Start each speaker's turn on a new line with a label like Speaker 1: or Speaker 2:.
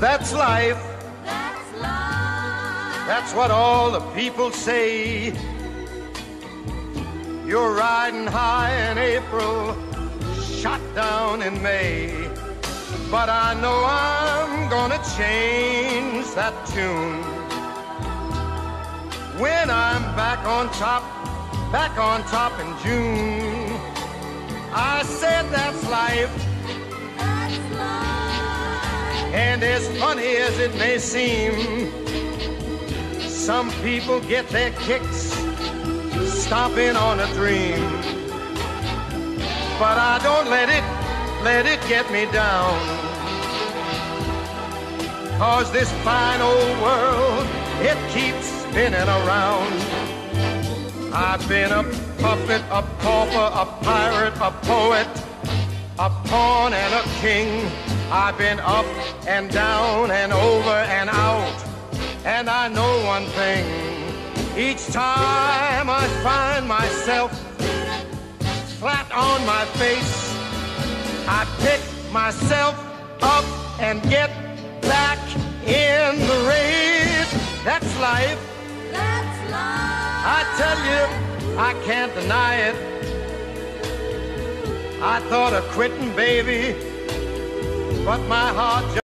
Speaker 1: That's life.
Speaker 2: That's life.
Speaker 1: That's what all the people say. You're riding high in April, shot down in May. But I know I'm gonna change that tune when I'm back on top in June. I said that's life.
Speaker 2: That's life.
Speaker 1: And as funny as it may seem, some people get their kicks stomping on a dream. But I don't let it get me down. 'Cause this fine old world, it keeps spinning around. I've been a puppet, a pauper, a pirate, a poet, a pawn and a king. I've been up and down and over and out. And I know one thing, each time I find myself flat on my face, I pick myself up and get back in the race. That's life.
Speaker 2: That's life.
Speaker 1: I tell you, I can't deny it. I thought of quitting, baby, but my heart just